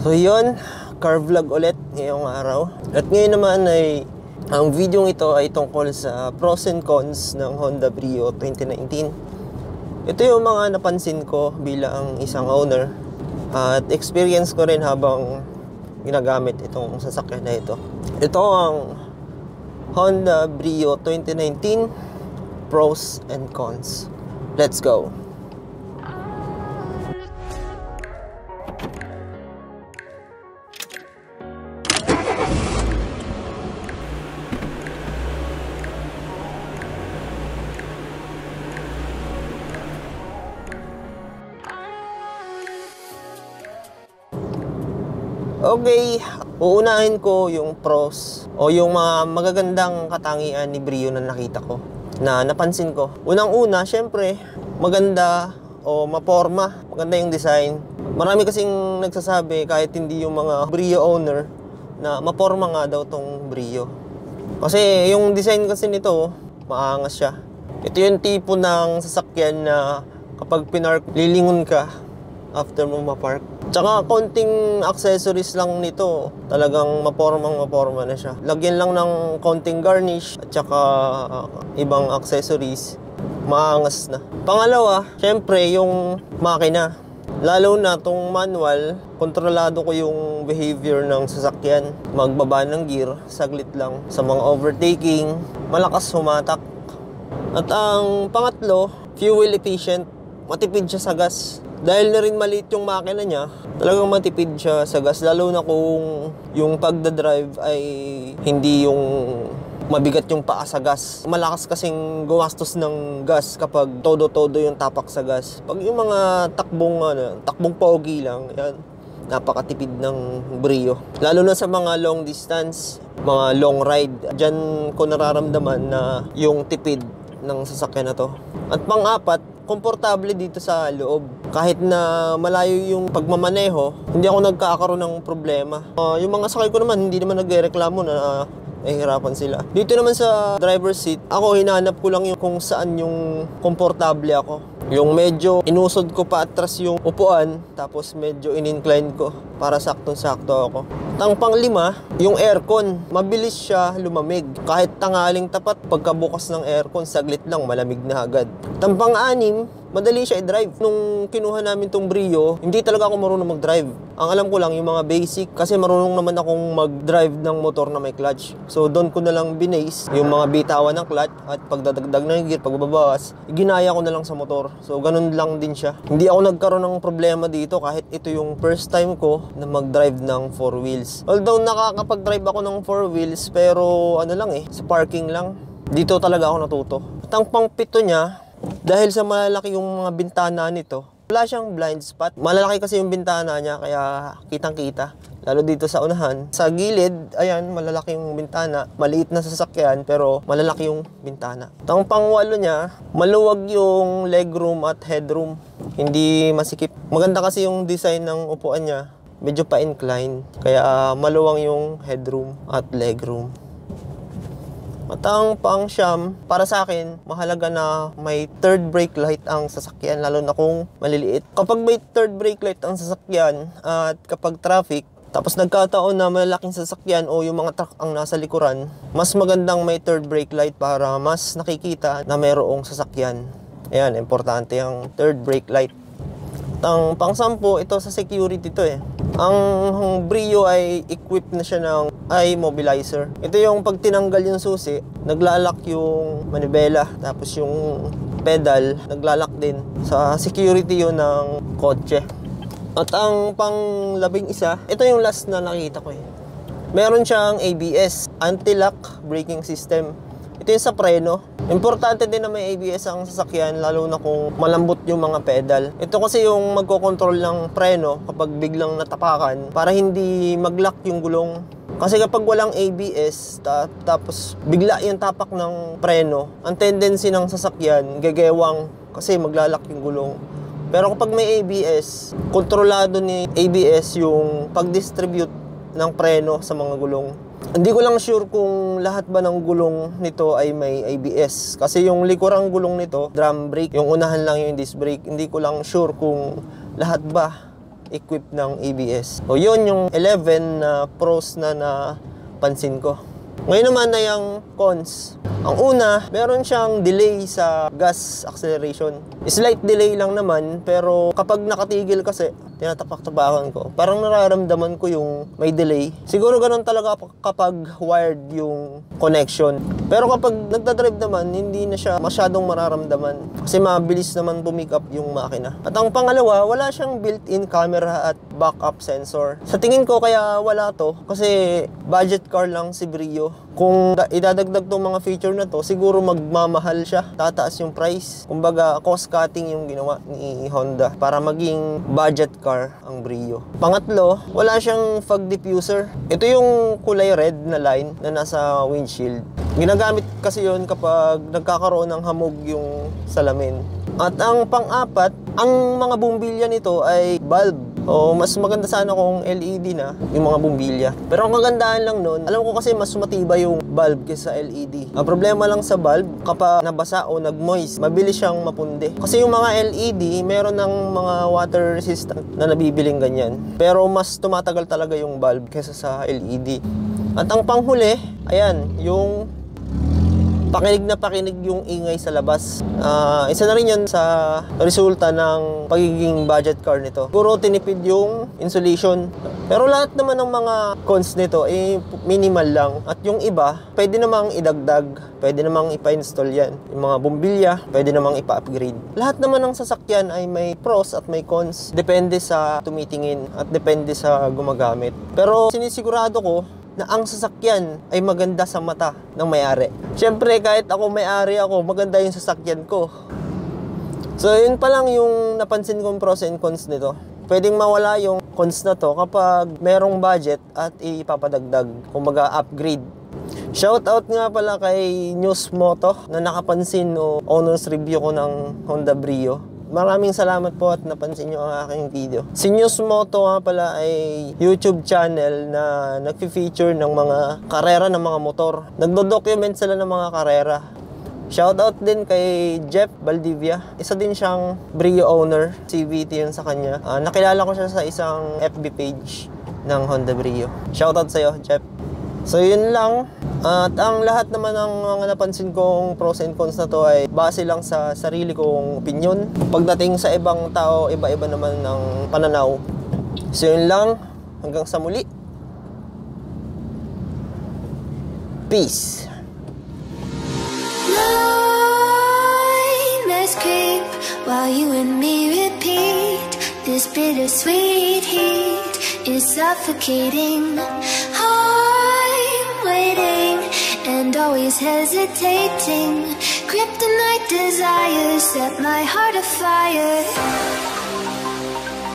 So yun, car vlog ulit ngayong araw. At ngayon naman ay ang video ito ay tungkol sa pros and cons ng Honda Brio 2019. Ito yung mga napansin ko bilang isang owner at experience ko rin habang ginagamit itong sasakyan na ito. Ito ang Honda Brio 2019 pros and cons. Let's go! Okay, uunahin ko yung pros o yung mga magagandang katangian ni Brio na nakita ko, na napansin ko. Unang-una, syempre, maganda o maporma, maganda yung design. Marami kasing nagsasabi, kahit hindi yung mga Brio owner, na maporma nga daw tong Brio. Kasi yung design kasi nito, maangas siya. Ito yung tipo ng sasakyan na kapag pinark, lilingon ka after mo mapark. Tsaka konting accessories lang nito, talagang maporma na siya. Lagyan lang ng konting garnish at tsaka ibang accessories, maangas na. Pangalawa, syempre yung makina. Lalo na tong manual, kontrolado ko yung behavior ng sasakyan. Magbaba ng gear, saglit lang. Sa mga overtaking, malakas humatak. At ang pangatlo, fuel efficient. Matipid siya sa gas. Dahil na rin maliit yung makina niya, talagang matipid siya sa gas. Lalo na kung yung pagdadrive ay hindi yung mabigat yung paa sa gas. Malakas kasing gumastos ng gas kapag todo-todo yung tapak sa gas. Pag yung mga takbong pogi lang, yan, napakatipid ng Brio. Lalo na sa mga long distance, mga long ride. Diyan ko nararamdaman na yung tipid ng sasakyan na to. At pang-apat, komportable dito sa loob. Kahit na malayo yung pagmamaneho, hindi ako nagkakaroon ng problema. Yung mga sakay ko naman, hindi naman nagrereklamo na nahihirapan sila. Dito naman sa driver's seat, ako hinanap ko lang yung kung saan yung komportable ako. Yung medyo inusod ko pa atras yung upuan, tapos medyo in-incline ko para saktong-sakto ako. Ang pang-lima, yung aircon. Mabilis siya lumamig. Kahit tanghaling tapat, pagkabukas ng aircon, saglit lang, malamig na agad. Ang pang-anim, madali siya i-drive. Nung kinuha namin tong Brio, hindi talaga ako marunong mag-drive. Ang alam ko lang yung mga basic, kasi marunong naman akong mag-drive ng motor na may clutch. So doon ko na lang binase yung mga bitawan ng clutch at pagdadagdag ng gear, pagbabawas, ginaya ko na lang sa motor. So ganun lang din siya. Hindi ako nagkaroon ng problema dito kahit ito yung first time ko na mag-drive ng 4 wheels. Although nakakapag-drive ako ng 4 wheels, pero ano lang sa parking lang. Dito talaga ako natuto. At ang pang-pito niya, dahil sa malalaki yung mga bintana nito, wala siyang blind spot. Malalaki kasi yung bintana niya, kaya kitang-kita. Lalo dito sa unahan. Sa gilid, ayan, malalaki yung bintana. Maliit na sasakyan, pero malalaki yung bintana. Ang pangwalo niya, maluwag yung legroom at headroom. Hindi masikip. Maganda kasi yung design ng upuan niya. Medyo pa-incline. Kaya maluwang yung headroom at legroom. At ang pang-siyam, para sa akin, mahalaga na may third brake light ang sasakyan, lalo na kung maliliit. Kapag may third brake light ang sasakyan at kapag traffic, tapos nagkataon na malaking sasakyan o yung mga truck ang nasa likuran, mas magandang may third brake light para mas nakikita na mayroong sasakyan. Ayan, importante ang third brake light. Ang pang-sampu, ito sa security to Ang Brio ay equipped na siya ng eye mobilizer. Ito yung pag tinanggal yung susi, naglalak yung manibela, tapos yung pedal, naglalak din. Sa security yun ng kotse. At ang pang-labing-isa, ito yung last na nakita ko Meron siyang ABS, anti-lock braking system. Ito yung sa preno. Importante din na may ABS ang sasakyan, lalo na kung malambot yung mga pedal. Ito kasi yung magkocontrol ng preno kapag biglang natapakan para hindi mag-lock yung gulong. Kasi kapag walang ABS, tapos bigla yung tapak ng preno, ang tendency ng sasakyan, gegewang kasi maglalak yung gulong. Pero kapag may ABS, kontrolado ni ABS yung pag-distribute ng preno sa mga gulong. Hindi ko lang sure kung lahat ba ng gulong nito ay may ABS. Kasi yung likurang gulong nito, drum brake. Yung unahan lang yung disc brake. Hindi ko lang sure kung lahat ba equipped ng ABS. O yun yung 11 na pros na napansin ko. Ngayon naman na yung cons. Ang una, meron siyang delay sa gas acceleration. Slight delay lang naman, pero kapag nakatigil kasi, tinatapak-tapakan ko, parang nararamdaman ko yung may delay. Siguro ganun talaga kapag wired yung connection. Pero kapag nagdadrive naman, hindi na siya masyadong mararamdaman. Kasi mabilis naman pumick up yung makina. At ang pangalawa, wala siyang built-in camera at backup sensor. Sa tingin ko kaya wala to, kasi budget car lang si Brio. Kung idadagdag tong mga feature na to, siguro magmamahal siya. Tataas yung price. Kumbaga, cost cutting yung ginawa ni Honda para maging budget car ang Brio. Pangatlo, wala siyang fog diffuser. Ito yung kulay red na line na nasa windshield. Ginagamit kasi yun kapag nagkakaroon ng hamog yung salamin. At ang pang-apat, ang mga bumbilya nito ay bulb. O mas maganda sana kung LED na yung mga bumbilya. Pero ang kagandahan lang nun, alam ko kasi mas matibay yung bulb kaysa LED. Ang problema lang sa bulb, kapag nabasa o nag-moist, mabilis siyang mapundi. Kasi yung mga LED, meron ng mga water resistant na nabibiling ganyan. Pero mas tumatagal talaga yung bulb kaysa sa LED. At ang panghuli, ayan, yung pakinig na pakinig yung ingay sa labas. Isa na rin yan sa resulta ng pagiging budget car nito. Puro tinipid yung insulation. Pero lahat naman ng mga cons nito ay minimal lang. At yung iba, pwede namang idagdag. Pwede namang ipa-install yan. Yung mga bumbilya, pwede namang ipa-upgrade. Lahat naman ng sasakyan ay may pros at may cons. Depende sa tumitingin at depende sa gumagamit. Pero sinisigurado ko na ang sasakyan ay maganda sa mata ng may-ari. Siyempre, kahit ako may-ari ako, maganda yung sasakyan ko. So, yun pa lang yung napansin kong pros and cons nito. Pwedeng mawala yung cons na to kapag merong budget at ipapadagdag. Kumbaga, upgrade. Shoutout nga pala kay News Moto na nakapansin no owner's review ko ng Honda Brio. Maraming salamat po at napansin nyo ang aking video. Si News Moto nga pala ay YouTube channel na nagfi-feature ng mga karera ng mga motor. Nagdo-document sila ng mga karera. Shoutout din kay Jeff Valdivia. Isa din siyang Brio owner. CVT yun sa kanya. Nakilala ko siya sa isang FB page ng Honda Brio. Shoutout sa'yo, Jeff. So yun lang. At ang lahat naman ng mga napansin kong pros and cons na to ay base lang sa sarili kong opinion. Pagdating sa ibang tao, iba-iba naman ng pananaw. So yun lang. Hanggang sa muli. Peace. Let's creep while you and me repeat. This bittersweet heat is suffocating. Waiting and always hesitating. Kryptonite desires set my heart afire.